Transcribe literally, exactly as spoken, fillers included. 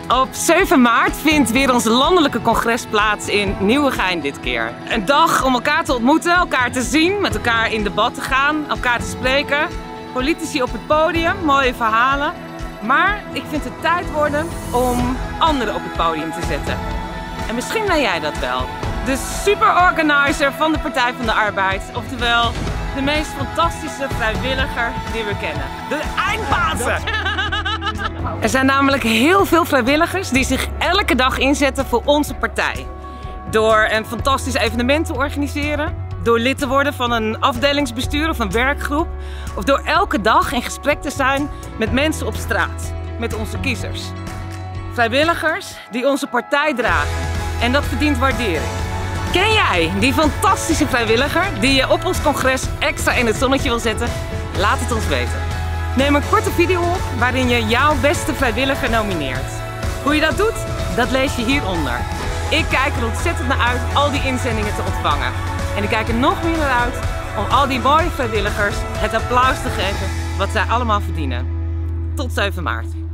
Op zeven maart vindt weer ons landelijke congres plaats in Nieuwegein dit keer. Een dag om elkaar te ontmoeten, elkaar te zien, met elkaar in debat te gaan, elkaar te spreken. Politici op het podium, mooie verhalen. Maar ik vind het tijd worden om anderen op het podium te zetten. En misschien ben jij dat wel. De superorganizer van de Partij van de Arbeid. Oftewel, de meest fantastische vrijwilliger die we kennen. De eindbazen! Er zijn namelijk heel veel vrijwilligers die zich elke dag inzetten voor onze partij. Door een fantastisch evenement te organiseren, door lid te worden van een afdelingsbestuur of een werkgroep, of door elke dag in gesprek te zijn met mensen op straat, met onze kiezers. Vrijwilligers die onze partij dragen en dat verdient waardering. Ken jij die fantastische vrijwilliger die je op ons congres extra in het zonnetje wil zetten? Laat het ons weten. Neem een korte video op waarin je jouw beste vrijwilliger nomineert. Hoe je dat doet, dat lees je hieronder. Ik kijk er ontzettend naar uit al die inzendingen te ontvangen. En ik kijk er nog meer naar uit om al die mooie vrijwilligers het applaus te geven wat zij allemaal verdienen. Tot zeven maart.